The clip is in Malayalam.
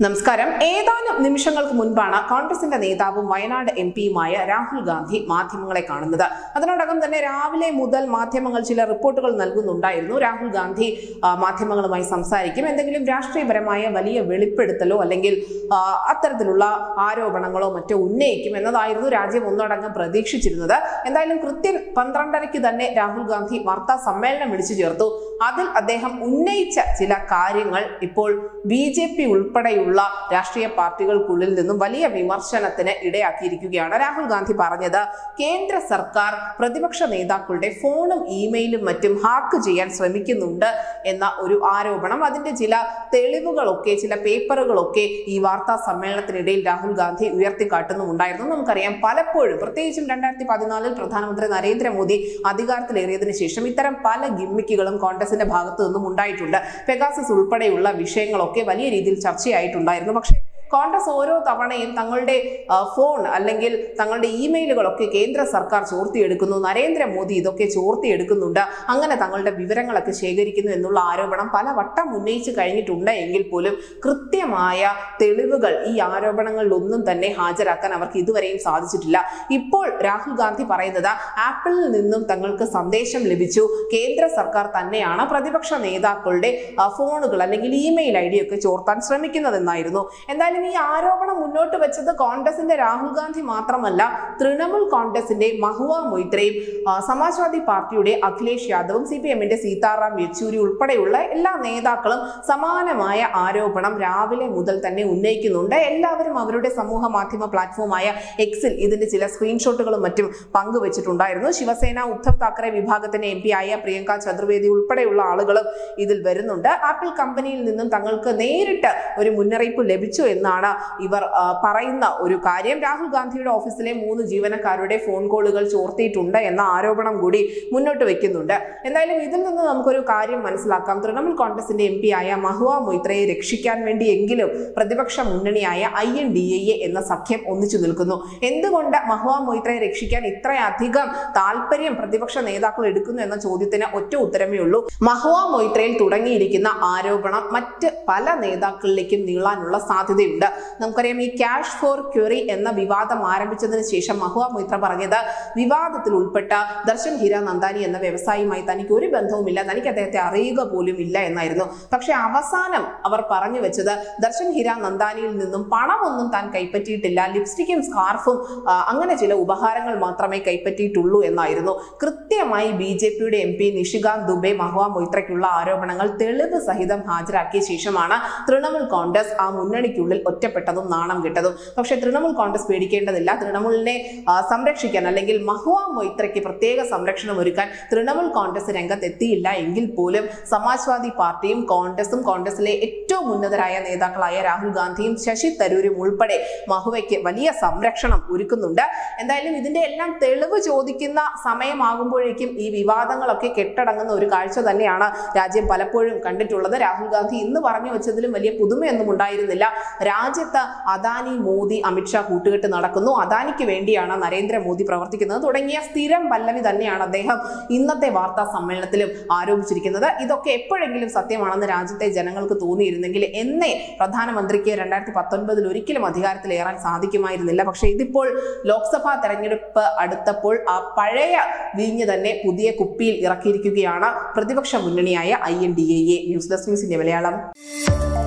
നമസ്കാരം. ഏതാനും നിമിഷങ്ങൾക്ക് മുൻപാണ് കോൺഗ്രസിന്റെ നേതാവും വയനാട് എംപിയുമായ രാഹുൽ ഗാന്ധി മാധ്യമങ്ങളെ കാണുന്നത്. അതിനോടകം തന്നെ രാവിലെ മുതൽ മാധ്യമങ്ങൾ ചില റിപ്പോർട്ടുകൾ നൽകുന്നുണ്ടായിരുന്നു. രാഹുൽ ഗാന്ധി മാധ്യമങ്ങളുമായി സംസാരിക്കും, എന്തെങ്കിലും രാഷ്ട്രീയപരമായ വലിയ വെളിപ്പെടുത്തലോ അല്ലെങ്കിൽ അത്തരത്തിലുള്ള ആരോപണങ്ങളോ മറ്റോ ഉന്നയിക്കും എന്നതായിരുന്നു രാജ്യം ഒന്നടങ്കം പ്രതീക്ഷിച്ചിരുന്നത്. എന്തായാലും കൃത്യം 12:30 തന്നെ രാഹുൽ ഗാന്ധി വാർത്താ സമ്മേളനം വിളിച്ചു ചേർത്തു. അതിൽ അദ്ദേഹം ഉന്നയിച്ച ചില കാര്യങ്ങൾ ഇപ്പോൾ BJP ഉൾപ്പെടെയുള്ള രാഷ്ട്രീയ പാർട്ടികൾക്കുള്ളിൽ നിന്നും വലിയ വിമർശനത്തിന് ഇടയാക്കിയിരിക്കുകയാണ്. രാഹുൽ ഗാന്ധി പറഞ്ഞത് കേന്ദ്ര സർക്കാർ പ്രതിപക്ഷ നേതാക്കളുടെ ഫോണും ഇമെയിലും മറ്റും ഹാക്ക് ചെയ്യാൻ ശ്രമിക്കുന്നുണ്ട് എന്ന ഒരു ആരോപണം, അതിന്റെ ചില തെളിവുകളൊക്കെ, ചില പേപ്പറുകളൊക്കെ ഈ വാർത്താ സമ്മേളനത്തിനിടയിൽ രാഹുൽ ഗാന്ധി ഉയർത്തിക്കാട്ടുന്നുണ്ടായിരുന്നു. നമുക്കറിയാം, പലപ്പോഴും പ്രത്യേകിച്ചും 2014 പ്രധാനമന്ത്രി നരേന്ദ്രമോദി അധികാരത്തിലേറിയതിനു ശേഷം ഇത്തരം പല ഗിമ്മിക്കുകളും കോൺഗ്രസിന്റെ ഭാഗത്തു നിന്നും ഉണ്ടായിട്ടുണ്ട്. പെഗാസസ് ഉൾപ്പെടെയുള്ള വിഷയങ്ങളൊക്കെ വലിയ രീതിയിൽ ചർച്ചയായിട്ടുണ്ടായിരുന്നു. പക്ഷേ കോൺഗ്രസ് ഓരോ തവണയും തങ്ങളുടെ ഫോൺ അല്ലെങ്കിൽ തങ്ങളുടെ ഇമെയിലുകളൊക്കെ കേന്ദ്ര സർക്കാർ ചോർത്തിയെടുക്കുന്നു, നരേന്ദ്രമോദി ഇതൊക്കെ ചോർത്തിയെടുക്കുന്നുണ്ട്, അങ്ങനെ തങ്ങളുടെ വിവരങ്ങളൊക്കെ ശേഖരിക്കുന്നു എന്നുള്ള ആരോപണം പല വട്ടം ഉന്നയിച്ചു കഴിഞ്ഞിട്ടുണ്ട്. എങ്കിൽ പോലും കൃത്യമായ തെളിവുകൾ ഈ ആരോപണങ്ങളിലൊന്നും തന്നെ ഹാജരാക്കാൻ അവർക്ക് ഇതുവരെയും സാധിച്ചിട്ടില്ല. ഇപ്പോൾ രാഹുൽ ഗാന്ധി പറയുന്നത് ആപ്പിളിൽ നിന്നും തങ്ങൾക്ക് സന്ദേശം ലഭിച്ചു, കേന്ദ്ര സർക്കാർ തന്നെയാണ് പ്രതിപക്ഷ നേതാക്കളുടെ ഫോണുകൾ അല്ലെങ്കിൽ ഇമെയിൽ ID ഒക്കെ ചോർത്താൻ ശ്രമിക്കുന്നതെന്നായിരുന്നു. എന്തായാലും ഈ ആരോപണം മുന്നോട്ട് വെച്ചത് കോൺഗ്രസിന്റെ രാഹുൽ ഗാന്ധി മാത്രമല്ല, തൃണമൂൽ കോൺഗ്രസിന്റെ മഹുവ മൊയ്ത്രയും സമാജ്വാദി പാർട്ടിയുടെ അഖിലേഷ് യാദവും CPMന്റെ സീതാറാം യെച്ചൂരി ഉൾപ്പെടെയുള്ള എല്ലാ നേതാക്കളും സമാനമായ ആരോപണം രാവിലെ മുതൽ തന്നെ ഉന്നയിക്കുന്നുണ്ട്. എല്ലാവരും അവരുടെ സമൂഹ മാധ്യമ പ്ലാറ്റ്ഫോമായ എക്സിൽ ഇതിന്റെ ചില സ്ക്രീൻഷോട്ടുകളും മറ്റും പങ്കുവച്ചിട്ടുണ്ടായിരുന്നു. ശിവസേന ഉദ്ധവ് താക്കറെ വിഭാഗത്തിന്റെ MP ആയ പ്രിയങ്ക ചതുർവേദി ഉൾപ്പെടെയുള്ള ആളുകളും ഇതിൽ വരുന്നുണ്ട്. ആപ്പിൾ കമ്പനിയിൽ നിന്നും തങ്ങൾക്ക് നേരിട്ട് ഒരു മുന്നറിയിപ്പ് ലഭിച്ചു എന്നാണ് ഇവർ പറയുന്ന ഒരു കാര്യം. രാഹുൽ ഗാന്ധിയുടെ ഓഫീസിലെ 3 ജീവനക്കാരുടെ ഫോൺ കോളുകൾ ചോർത്തിയിട്ടുണ്ട് എന്ന ആരോപണം കൂടി മുന്നോട്ട് വെക്കുന്നുണ്ട്. എന്തായാലും ഇതിൽ നിന്ന് നമുക്കൊരു കാര്യം മനസ്സിലാക്കാം. തൃണമൂൽ കോൺഗ്രസിന്റെ MP ആയ മഹുവ മൊയ്ത്രയെ രക്ഷിക്കാൻ വേണ്ടിയെങ്കിലും പ്രതിപക്ഷ മുന്നണിയായ INDAA എന്ന സഖ്യം ഒന്നിച്ചു നിൽക്കുന്നു. എന്തുകൊണ്ട് മഹുവ മൊയ്ത്രയെ രക്ഷിക്കാൻ ഇത്രയധികം താല്പര്യം പ്രതിപക്ഷ നേതാക്കൾ എടുക്കുന്നു എന്ന ചോദ്യത്തിന് ഒറ്റ ഉത്തരമേ ഉള്ളൂ. മഹുവ മൊയ്ത്രയിൽ തുടങ്ങിയിരിക്കുന്ന ആരോപണം മറ്റ് പല നേതാക്കളിലേക്കും നീളാനുള്ള സാധ്യതയുണ്ട്. നമുക്കറിയാം, ഈ ക്യാഷ് ഫോർ ക്വറി എന്ന വിവാദം ആരംഭിച്ചതിന് ശേഷം മഹുവ മൊയ്ത്ര പറഞ്ഞത് വിവാദത്തിൽ ഉൾപ്പെട്ട ദർശൻ ഹീരാനന്ദാനി എന്ന വ്യവസായിയുമായി തനിക്ക് ഒരു ബന്ധവുമില്ല, തനിക്ക് അദ്ദേഹത്തെ അറിയുക പോലും ഇല്ല എന്നായിരുന്നു. പക്ഷെ അവസാനം അവർ പറഞ്ഞു വെച്ചത് ദർശൻ ഹീരാനന്ദാനിയിൽ നിന്നും പണമൊന്നും താൻ കൈപ്പറ്റിയിട്ടില്ല, ലിപ്സ്റ്റിക്കും സ്കാർഫും അങ്ങനെ ചില ഉപഹാരങ്ങൾ മാത്രമേ കൈപ്പറ്റിയിട്ടുള്ളൂ എന്നായിരുന്നു. കൃത്യമായി BJPയുടെ MP നിഷികാന്ത് ദുബെ മഹുവ മൊയ്ത്രയ്ക്കുള്ള ആരോപണങ്ങൾ തെളിവ് സഹിതം ഹാജരാക്കിയ ശേഷമാണ് തൃണമൂൽ കോൺഗ്രസ് ആ മുന്നണിക്കുള്ളിൽ ഒറ്റപ്പെട്ടതും നാണം കിട്ടതും. പക്ഷെ തൃണമൂൽ കോൺഗ്രസ് പേടിക്കേണ്ടതില്ല. തൃണമൂലിനെ സംരക്ഷിക്കാൻ അല്ലെങ്കിൽ മഹുവ മൊയ്ത്രയ്ക്ക് പ്രത്യേക സംരക്ഷണം ഒരുക്കാൻ തൃണമൂൽ കോൺഗ്രസ് രംഗത്തെത്തിയില്ല എങ്കിൽ പോലും സമാജ്വാദി പാർട്ടിയും കോൺഗ്രസും കോൺഗ്രസിലെ ഏറ്റവും ഉന്നതരായ നേതാക്കളായ രാഹുൽ ഗാന്ധിയും ശശി തരൂരും ഉൾപ്പെടെ മഹുവയ്ക്ക് വലിയ സംരക്ഷണം ഒരുക്കുന്നുണ്ട്. എന്തായാലും ഇതിന്റെ എല്ലാം തെളിവ് ചോദിക്കുന്ന സമയമാകുമ്പോഴേക്കും ഈ വിവാദങ്ങളൊക്കെ കെട്ടടങ്ങുന്ന ഒരു കാഴ്ച തന്നെയാണ് രാജ്യം പലപ്പോഴും കണ്ടിട്ടുള്ളത്. രാഹുൽ ഗാന്ധി ഇന്ന് പറഞ്ഞു വെച്ചതിലും വലിയ പുതുമയൊന്നും ഉണ്ടായിരുന്നില്ല. രാജ്യത്ത് അദാനി, മോദി, അമിത്ഷാ കൂട്ടുകെട്ട് നടക്കുന്നു, അദാനിക്ക് വേണ്ടിയാണ് നരേന്ദ്രമോദി പ്രവർത്തിക്കുന്നത് തുടങ്ങിയ സ്ഥിരം പല്ലവി തന്നെയാണ് അദ്ദേഹം ഇന്നത്തെ വാർത്താ സമ്മേളനത്തിലും ആരോപിച്ചിരിക്കുന്നത്. ഇതൊക്കെ എപ്പോഴെങ്കിലും സത്യമാണെന്ന് രാജ്യത്തെ ജനങ്ങൾക്ക് തോന്നിയിരുന്നെങ്കിൽ എന്നേ പ്രധാനമന്ത്രിക്ക് 2019 ഒരിക്കലും അധികാരത്തിലേറാൻ സാധിക്കുമായിരുന്നില്ല. പക്ഷെ ഇതിപ്പോൾ ലോക്സഭാ തെരഞ്ഞെടുപ്പ് അടുത്തപ്പോൾ ആ പഴയ വീഞ്ഞ് തന്നെ പുതിയ കുപ്പിയിൽ ഇറക്കിയിരിക്കുകയാണ് പ്രതിപക്ഷ മുന്നണിയായ INDAA. ന്യൂസ് ഡെസ്ക് ന്യൂസിന്റെ മലയാളം.